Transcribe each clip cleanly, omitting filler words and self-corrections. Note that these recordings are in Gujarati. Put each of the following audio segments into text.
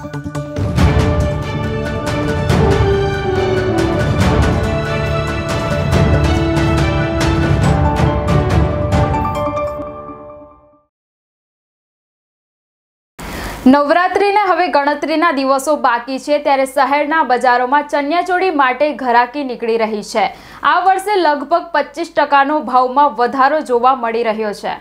નવરાત્રિને હવે ગણતરીના દિવસો બાકી છે ત્યારે શહેરના બજારોમાં ચણિયાચોળી માટે ઘરાકી નીકળી રહી છે। આ વર્ષે લગભગ 25% ભાવમાં વધારો જોવા મળી રહ્યો છે।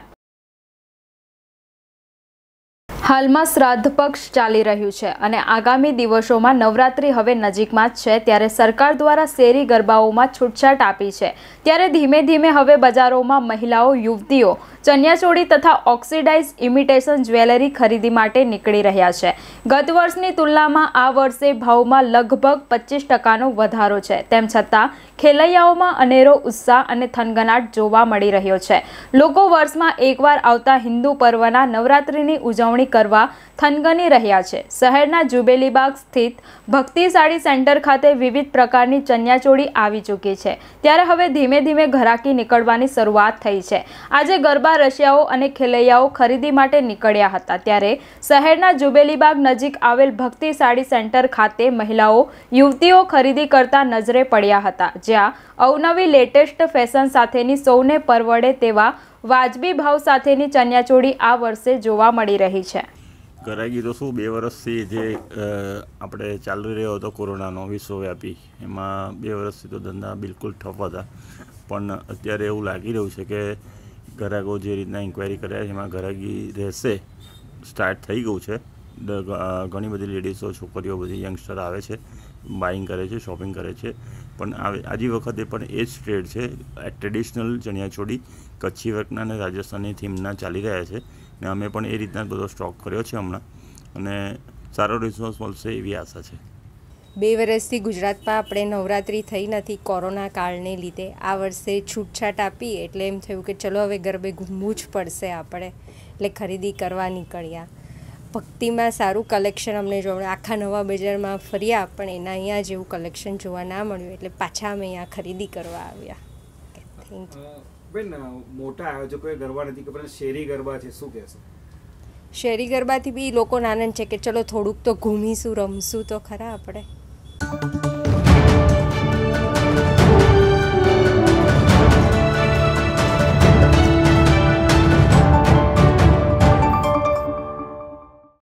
હાલમાં શ્રાદ્ધ પક્ષ ચાલી રહ્યું છે અને આગામી દિવસોમાં નવરાત્રિ હવે નજીકમાં જ છે ત્યારે સરકાર દ્વારા શેરી ગરબાઓમાં છૂટછાટ આપી છે। ત્યારે ધીમે ધીમે હવે બજારોમાં મહિલાઓ યુવતીઓ ચણિયાચોળી તથા ઓક્સિડાઇઝ ઇમિટેશન જ્વેલરી ખરીદી માટે નીકળી રહ્યા છે। ગત વર્ષની તુલનામાં આ વર્ષે ભાવમાં લગભગ 25% વધારો છે। તેમ છતાં ખેલૈયાઓમાં અનેરો ઉત્સાહ અને થનગનાટ જોવા મળી રહ્યો છે। લોકો વર્ષમાં એકવાર આવતા હિન્દુ પર્વના નવરાત્રિની ઉજવણી કરવા થનગની રહ્યા છે। શહેરના જુબેલીબાગ સ્થિત ભક્તિ સાડી સેન્ટર ખાતે વિવિધ પ્રકારની ચણિયાચોળી આવી ચૂકી છે ત્યારે હવે ધીમે ધીમે ઘરાકી નીકળવાની શરૂઆત થઈ છે। આજે ગરબા રશિયાઓ અને ખેલૈયાઓ ખરીદી માટે નીકળ્યા હતા ત્યારે શહેરના જુબેલીબાગ નજીક આવેલ ભક્તિ સાડી સેન્ટર ખાતે મહિલાઓ યુવતીઓ ખરીદી કરતા નજરે પડ્યા હતા જ્યાં અવનવી લેટેસ્ટ ફેશન સાથેની સૌને પરવડે તેવા વાજબી ભાવ સાથેની ચણિયાચોળી આ વર્ષે જોવા મળી રહી છે। ગરાગી તો શું 2 વર્ષથી જે આપણે ચાલી રહ્યો હતો કોરોનાનો વિશ્વવ્યાપી એમાં 2 વર્ષથી તો ધંધા બિલકુલ ઠપ હતા પણ અત્યારે એવું લાગી રહ્યું છે કે ગ્રાહકો જે રીતના ઇન્ક્વાયરી કર્યા છે એમાં ગરાગી રહેશે સ્ટાર્ટ થઈ ગયું છે। ઘણી બધી લેડીઝો છોકરીઓ બધી યંગસ્ટર આવે છે બાઇંગ કરે છે શોપિંગ કરે છે પણ આજે વખતે પણ એ જ ટ્રેડ છે। ટ્રેડિશનલ ચણિયાચોળી કચ્છી વર્કના અને રાજસ્થાની થીમના ચાલી રહ્યા છે ને અમે પણ એ રીતના બધો સ્ટોક કર્યો છે હમણાં અને સારો રિસ્પોન્સ મળશે એવી આશા છે। 2 વર્ષથી ગુજરાતમાં આપણે નવરાત્રિ થઈ નથી કોરોના કાળને લીધે। આ વર્ષે છૂટછાટ આપી એટલે એમ થયું કે ચલો હવે ગરબે ઘૂમવું જ પડશે આપણે એટલે ખરીદી કરવા નીકળ્યા। ભક્તિમાં સારું કલેક્શન અમને જોવા આખા નવા બજારમાં ફર્યા પણ એના અહીંયા જેવું કલેક્શન જોવા ના મળ્યું એટલે પાછા અમે અહીંયા ખરીદી કરવા આવ્યા। થેન્ક યુ બેન। મોટા આયોજકોએ ગરબા નથી ખબર શેરી ગરબા છે શું કહેશો? શેરી ગરબાથી બી લોકોને આનંદ છે કે ચલો થોડુંક તો ઘૂમીશું રમશું તો ખરા આપણે।